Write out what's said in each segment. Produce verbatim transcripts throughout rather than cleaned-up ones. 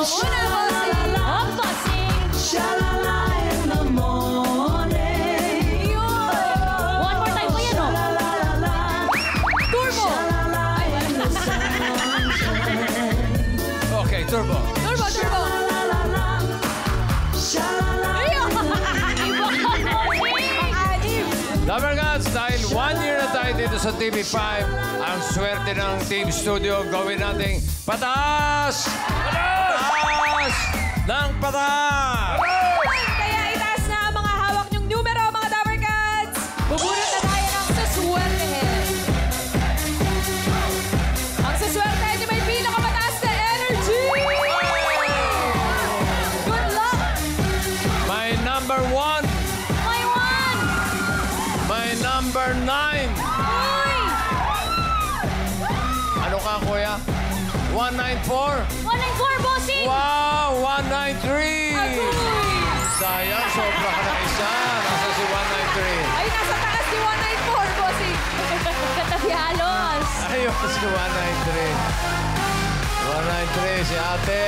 Muna, bossing. Oh, bossing. Sha-la-la in the morning. One more time pa yan, oh. Turbo. Okay, turbo. Turbo, turbo. Lover Gods, dahil one year na tayo dito sa T V five, ang swerte ng Team Studio gawin nating pataas! Pataas! Ng pataas! Kaya itaas na ang mga hawak niyong numero, mga Lover Gods. Bubunot na tayo ng saswertehin. Ang saswertehin niyo may pinakamataas na energy! Good luck! My number one! My one! My number nine! Uy! Ano ka, kuya? one nine four? one nine four, bossing! Wow! one nine three! Agoy! Sayang, sobra ka na isa. Nasa si one nine three. Ay, nasa taas si one nine four, bossing. Katabi halos. Ayun, si one nine three. one nine three, si ate.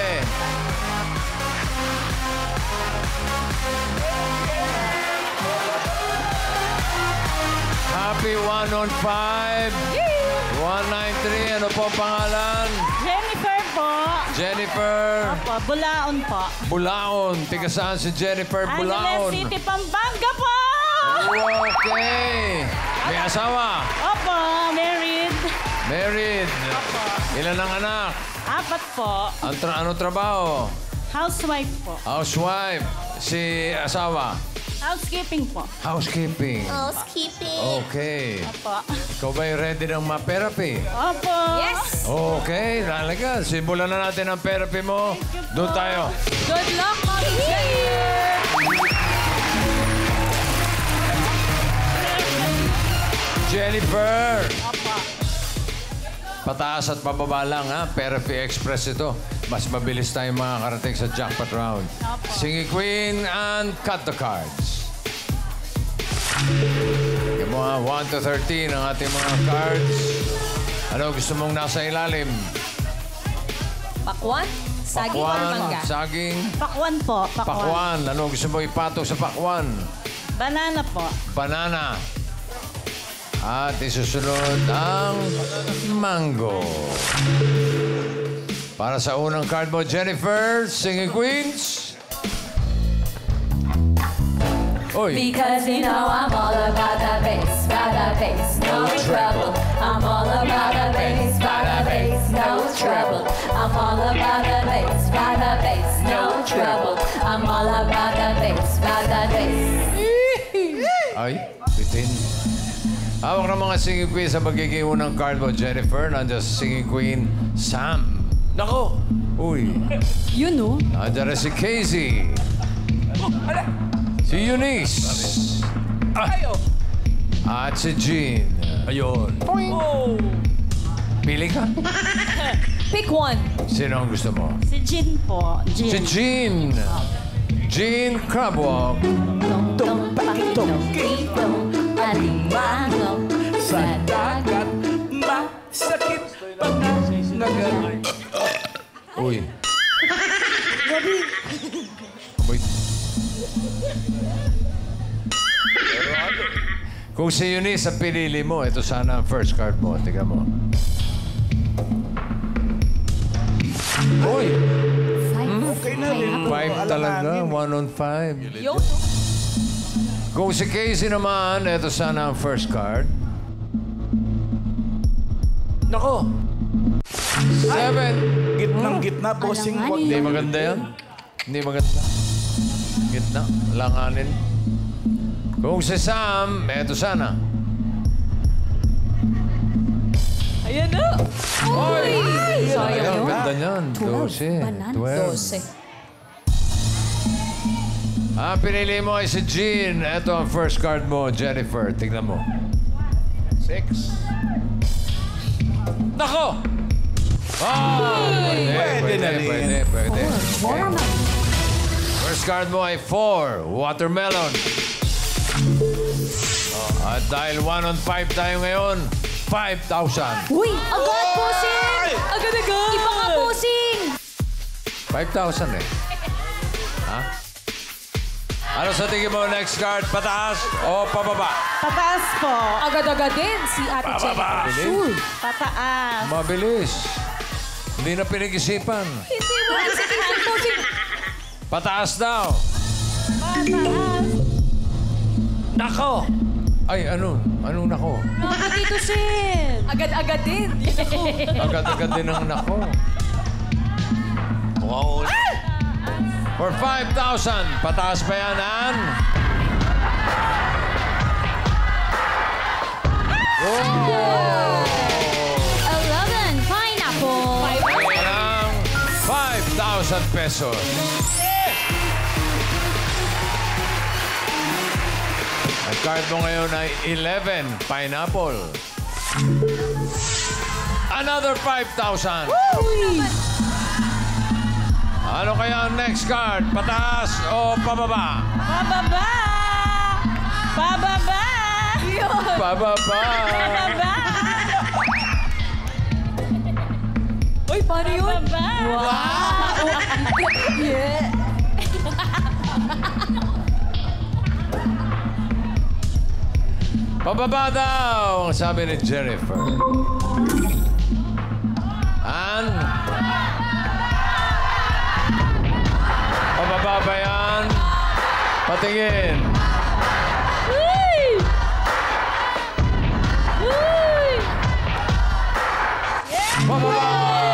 Happy one on five. one nine three, ano po ang pangalan? Jennifer po. Jennifer. Opo, Bulaon po. Bulaon. Tiga saan si Jennifer Bulaon? Angeles City, Pampanga po! Okay. May asawa? Opo, married. Married. Ilan ang anak? Apat po. Ang tra ano trabaho? Housewife po. Housewife. Si asawa? Housekeeping po. Housekeeping. Housekeeping. Okay. Opo. Ikaw ba'y ready ng ma-therapy? Opo. Yes! Okay, talaga. Simulan na natin ang therapy mo. Doon tayo. Good luck, Mommy Jennifer! Jennifer! Opo. Pataas at pababa lang, ha? Therapy Express ito. Mas mabilis tayong makakarating sa jackpot round. Singy Queen and cut the cards. Yung mga one to thirteen ang ating mga cards. Ano gusto mong nasa ilalim? Pakwan? Saging or mangga? Saging, Pakwan po. Pakwan. pakwan. Ano gusto mo ipatong sa pakwan? Banana po. Banana. At isusunod ang mango. Para sa unang card mo, Jennifer, Singing Queens. Oy. Because you know I'm all about the bass, about the bass, no trouble. I'm all about the bass, about the bass, no trouble. I'm all about the bass, about the bass, no trouble. I'm all about the bass, about the bass. Ay, bitin. Hawak ng mga Singing Queen sa magiging unang card mo, Jennifer. Nandiyan sa Singing Queen, Sam. Nako! Uy. Yun, no? Nandiyan na si Casey. Si Eunice. Ayo! At si Jean. Ayun. Oh. Pili ka. Pick one. Sino ang gusto mo? Si Jean po. Jean. Si Jean. Jean Crabwalk. Tong pakitong kitong alimango Sa dagat, masakit pag nagan. Uy. Amoy. Kung si Eunice ang pinili mo, ito sana ang first card mo. Tingnan mo. Uy! Okay na rin. Five talaga. One on five. Yo. Kung si Casey naman, ito sana ang first card. Nako! Seven! Gitnang gitna, bossing. Hindi maganda yan. Hindi maganda. Gitna. Langanin. Kung si Sam, eto sana. Ayan na. Oy! Sayang Ay, ang yun. ganda niyan. Dose. Twelve. Dose. Ah, pinili mo ay si Jean. Ito ang first card mo, Jennifer. Tignan mo. Six. Nako! Oh! Pwede, Pwede na rin. pwede, pwede. Okay. First card mo ay four. Watermelon. Oh, at dahil one on five tayo ngayon, five thousand. Uy! Agad, pusing! Agad-agad! Iba nga, pusing! five thousand eh. Ha? Ano sa tingin mo next card? Pataas o pababa? Pataas po. Agad-agad din si Ate Jennifer. Bilis. Pataas. Mabilis. Hindi na pinag-isipan. Hindi mo isipin, bossing. Pataas daw. Pataas. Nako! Ay, ano? Ano nako? Nako, Tito Sen. Agad-agad din. Agad-agad din ang nako. Wow. For five thousand, pataas pa yan, Ann? Eleven pineapple. Parang five thousand pesos. Ang card mo ngayon ay eleven pineapple. Another five thousand. Ano kaya ang next card? Pataas o pababa? Pababa. Pababa. Pababa. Pababa. Uy, paano yun? Pababa. Wow! Yeah. Pababa daw, sabi ni Jennifer. Ann? Pababa ba yan? Patingin. Uy! Uy! Pababa!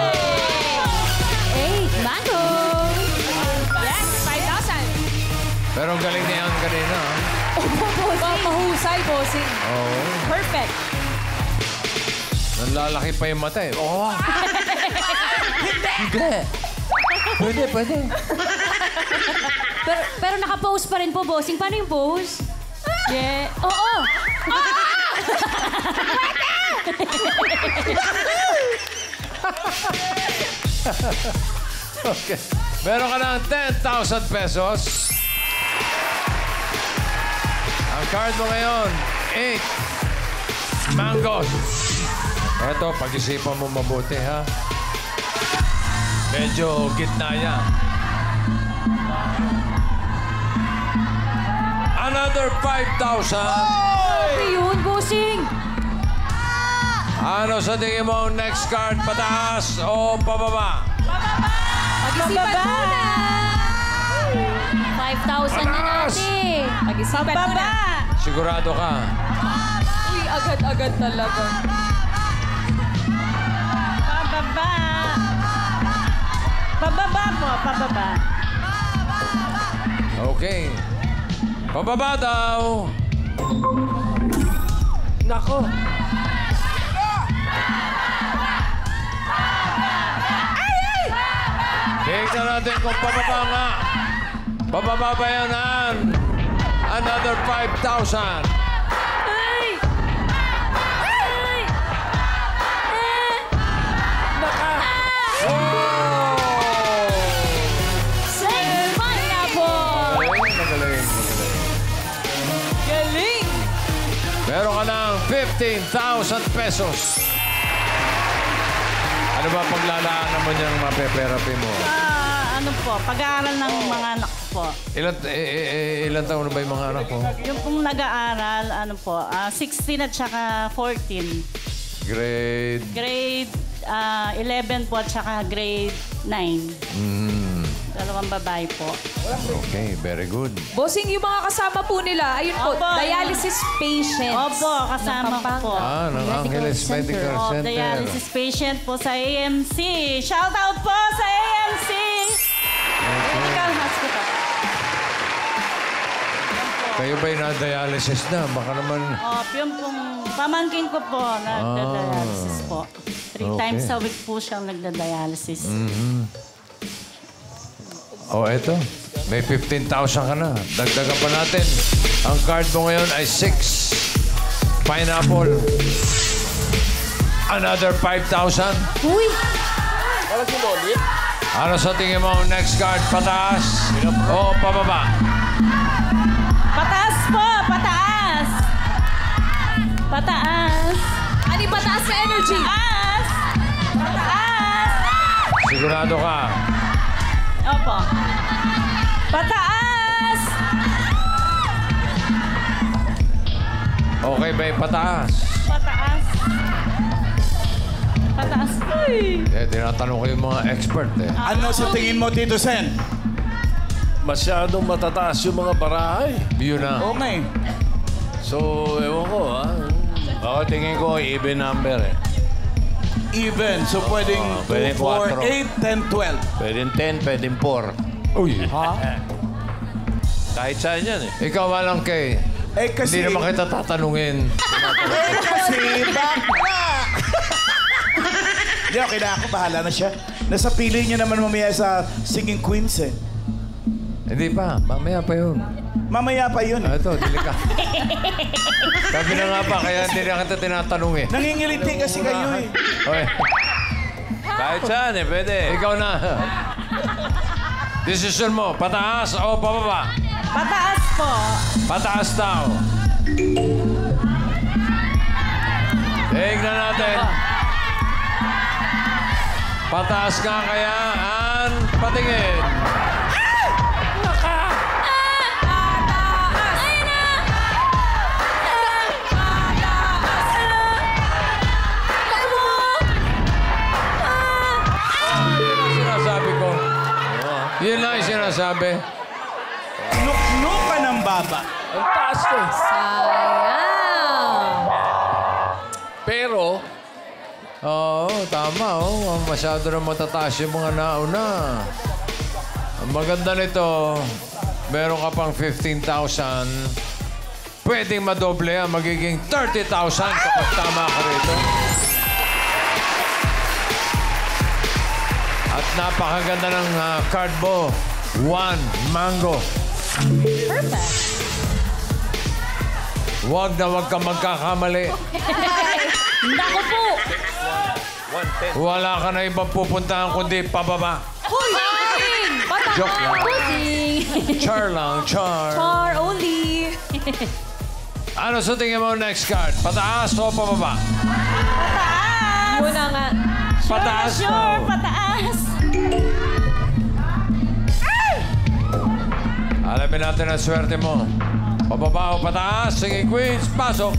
Eight mango. Yes, five thousand. Pero ang galing niya yan kanina. ah. Mahusay, bossing. Oo. Perfect. Nanlalaki pa yung mata eh. Oo. Hindi. Pwede, pwede. Pero, pero naka-pose pa rin po, bossing. Paano yung pose? Yeah. Oo. Okay. Meron ka ng ten thousand pesos. Ang card mo ngayon, eight mangoes. Eto, pag-isipan mo mabuti, ha? Medyo gitna yan. Another five thousand. Ano yun, bossing? Ano sa tingin mo ang next card? Pataas o pababa? Pag-isipan muna. five thousand na Pataas! natin. Pag-isipan muna. Pababa. Sigurado ka. Uy, agad-agad talaga. Pababa. Pababa po. Pababa. Okay. Pababa daw. Nako. Tingnan natin kung pababa nga. Pababa ba yan, Ann? Another five thousand. Ay! Ay! Oh! Six pineapple. Magaling, magaling, magaling. Galing. Meron ka ng fifteen thousand pesos. Ano ba paglalaanan mo niyang mapeperapi mo? Ah, ano po, pag-aaral ng mga anak po. Ilan, eh, eh, eh, ilan taon na ba yung mga anak mo? Yung pong nag-aaral, ano po, ah, sixteen at saka fourteen. Grade... Grade ah, eleven po at saka grade nine. Mm, Dalawang babae po. okay, very good. Bossing, yung mga kasama po nila, ayun po, Opo, dialysis patients. Opo, kasama ko po. Ah, ng Angeles Medical Oh, Center. dialysis patient po sa A M C. Shout out po sa A M C! Medical Hospital. Kayo ba'y na-dialysis na? Baka naman... Oh, yung pong pamangkin ko po, nagda-dialysis po. Three Okay. times a week po siyang nagda-dialysis. Oh, eto. May fifteen thousand ka na. Dagdagan pa natin. Ang card mo ngayon ay six pineapple. Another five thousand. Uy! Ano sa tingin mo ang next card? Pataas o pababa? Pataas po! Pataas! Pataas! Ano yung pataas na energy? Pataas! Pataas! Sigurado ka. Opo. Pataas! Okay ba yung pataas? Pataas. Pataas. Ay! Eh, tinatanong ko yung mga expert eh. Ano sa tingin mo, Tito Sen? Masyadong matataas yung mga barahay. Yun na. Okay. So, ewan ko, ha? Ako tingin ko, even number, eh. Even. So, pwedeng Oh, two, pwedeng four, kwatro. eight, ten, twelve. Pwedeng ten, pwedeng four. Uy. Kahit saan yan, eh. Ikaw walang kay. Eh, kasi... Hindi naman kita tatanungin. Eh, kasi bakla! Hindi, okay na ako. Bahala na siya. Nasa pili niya naman mamaya sa Singing Queens, eh. Hindi pa. Mamaya pa yun. Mamaya pa yun, Ah, eh. ito, delika. Sabi na nga pa, kaya hindi na kita tinatanong eh. Nangingiliti kasi kayo, eh. Okay. Kahit saan, eh. Pwede. Ikaw na. Decision mo, pataas o pababa? Pataas po. Pataas daw. Tingnan natin. Pataas nga kaya ang patingin. Sinasabi ko. Yun lang yung sinasabi. Nuknuk ka ng baba. Ang taas ko, eh. Sayang. Pero, Oo, tama. Oh. Masyado na matataas yung mga nauna. Ang maganda nito, meron ka pang fifteen thousand. Pwedeng madoble yan. Magiging thirty thousand kapag tama ka rito. At napakaganda ng uh, card mo. One, mango. Perfect. Huwag na huwag ka magkakamali. Naku po. Wala ka na ibang pupuntahan kundi pababa. Uy! Pataas! Joke lang. Pudding! Char lang, char. Char only. Ano sa tingin mo next card? Pataas o pababa? Pataas. Yun na nga. Pataas Sure, daw. pataas. Alamin natin ang swerte mo. Pababa o pataas? Sige, Queens, pasok.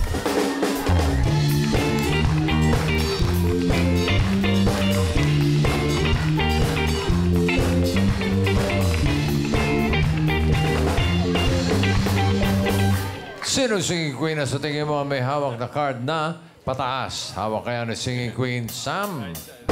Sino singing queen na sa tingin mo may hawak na card na pataas? Hawak kaya na singing queen Sam.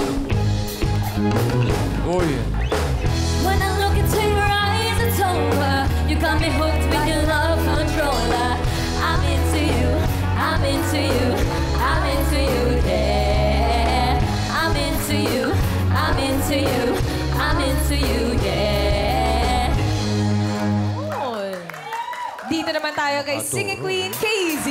Uy. When I look into your eyes, it's over. You got me hooked with your love controller. I'm into you, I'm into you, I'm into you, yeah. I'm into you, I'm into you, I'm into you, yeah. Yun. Dito naman tayo kay Singing Queen, K Z.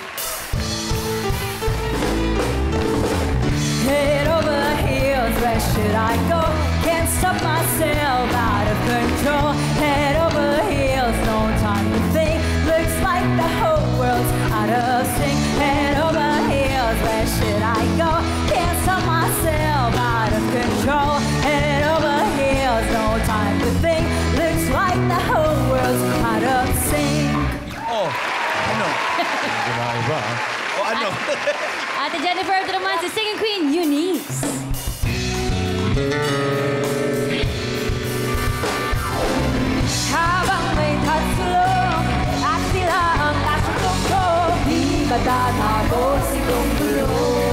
Head over heels, where should I go? Can't stop myself, out of control. Head over heels, no time to think. Looks like the whole world's out of sync. Head over heels, where should I go? Can't stop myself, out of control. Head over heels, no time to think. Looks like the whole world's out of sync. Oh, ano? Ginaiba, ha? O ano? Ate Jennifer of the Romance, Singing Queen, Eunice. Habang may tatlo at sila ang nasa tungko, di ba tatapos itong gulo?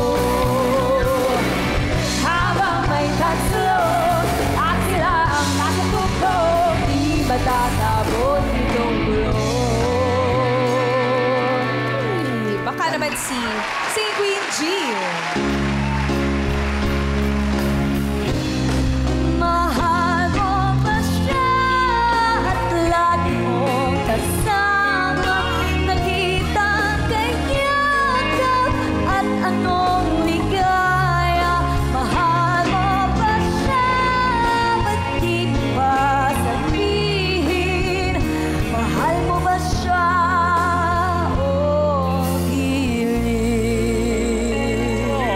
Habang may tatlo at sila ang nasa tungko, di ba tatapos itong gulo? Baka naman si Singing Queen G. Mahal mo ba siya at lagi mong kasama? Nakita ang kanyang at anong ligaya? Mahal mo ba siya? Ba't di pa sabihin? Mahal mo ba siya? O hiling?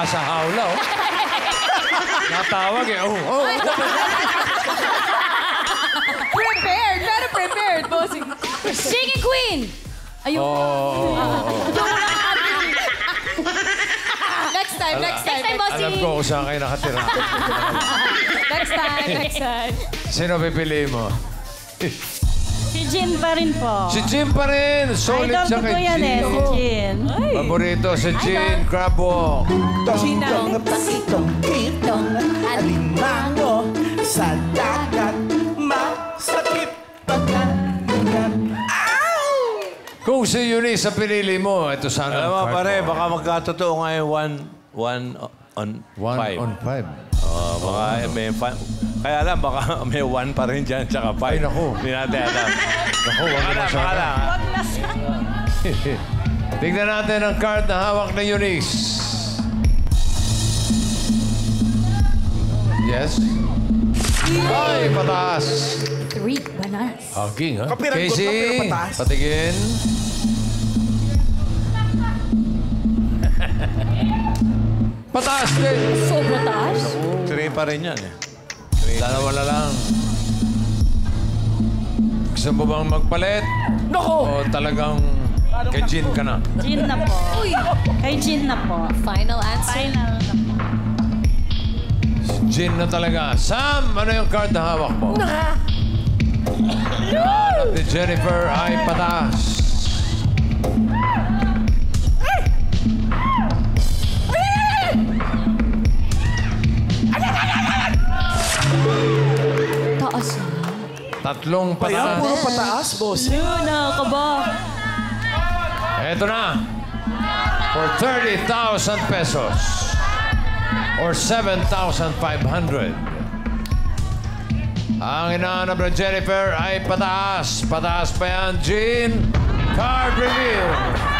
sa hawla, oh. Natawag eh. Oh, oh. Prepared! Pero prepared, bossing. Singing Queen! Ayun. Oh. Next time, next time. Next time, bossing. Alam ko kung saan kayo nakatira. Next time, next time. Sino pipili mo? Si Jean pa rin po. Si Jim pa rin. Solid Idol siya ko kay po yan eh, Jim. si Jean. Paborito si Jean Crab Walk. Tong-tong na pasitong kitong alimango sa dagat masakit pagkagat. Kung si Eunice ang pinili mo, ito sana. Alam mo, ang pare, card mo. baka magkatotoo nga yung one, one on One five. on five. Oh, baka may five. Kaya alam, baka may one pa rin dyan, tsaka five. Ay, naku. Hindi natin alam. Naku, wag Baka naman lang, sana. baka lang. Tingnan natin ang card na hawak ni Eunice. Yes? Ay, pataas. Three bananas. Haging, ha? Kapiranggot na, Casey, pero pataas. patigin. Pataas din. Sobrang taas. Three pa rin yan eh. Dalawa na lang. Gusto mo bang magpalit? O talagang kay Jean ka na? Jean na po. Uy! Kay Jean na po. Final answer. Final na po. Jean na talaga. Sam, ano yung card na hawak mo? Yan, at ni Jennifer ay pataas. Taas na. Tatlong Kaya pataas. puro pataas, boss. Luna, ka ba? Eto na. For thirty thousand pesos. Or seven thousand five hundred. Ang inaanap na Jennifer ay pataas. Pataas pa yan, Jean. Card reveal.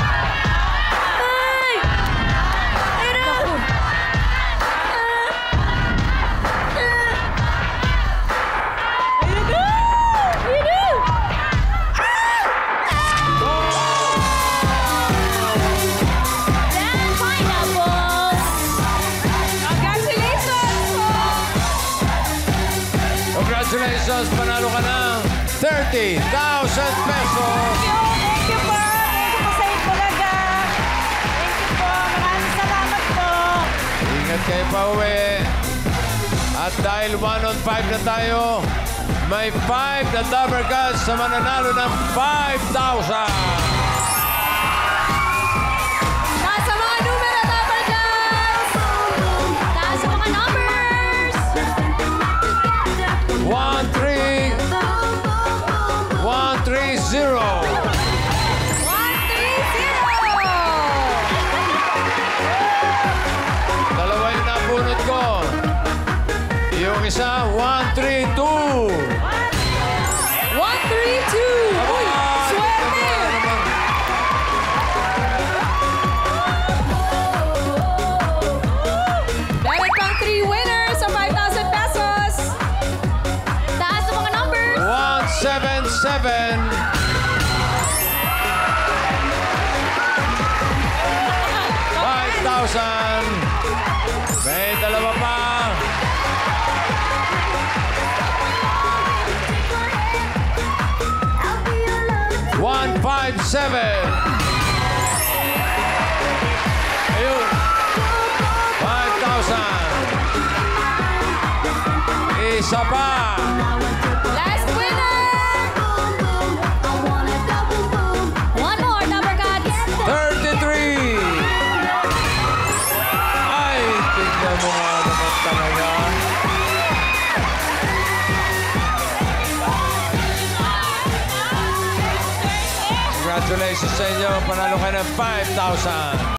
Then pineapple. Congratulations po! Congratulations, panalo ka ng thirty thousand pesos. Thank you po. Thank you po sa Itbulaga. Thank you po. Maraming salamat po. Ingat kayo pa uwi. At dahil one on five na tayo, may five na Dabber Cats na mananalo ng five thousand. Taas sa mga numero, Dapper Cats! Taas sa mga numbers! One, three, one, three, zero. one three zero! Dalawa yung nabunot ko. Yung isa, one, three, two. one three two! Uy! Swerte! Meron pang three winners sa five thousand pesos! Taas sa mga numbers! One, seven, seven. Five thousand. May dalawa pa. One, five, seven. Ayun. Five thousand. Isa pa. Last winner! One more, Dapper Cats! thirty-three. Ay, tignan mo nga naman talaga. Congratulations sa inyo. Panalo kayo ng five thousand.